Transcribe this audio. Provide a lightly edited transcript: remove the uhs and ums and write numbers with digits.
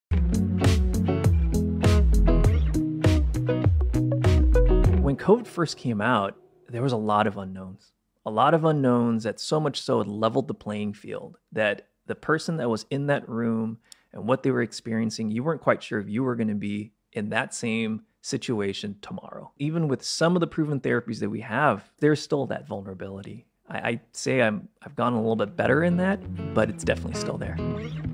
When COVID first came out, there was a lot of unknowns. A lot of unknowns that so much so it leveled the playing field that the person that was in that room and what they were experiencing, you weren't quite sure if you were going to be in that same situation tomorrow. Even with some of the proven therapies that we have, there's still that vulnerability. I'd say I've gotten a little bit better in that, but it's definitely still there.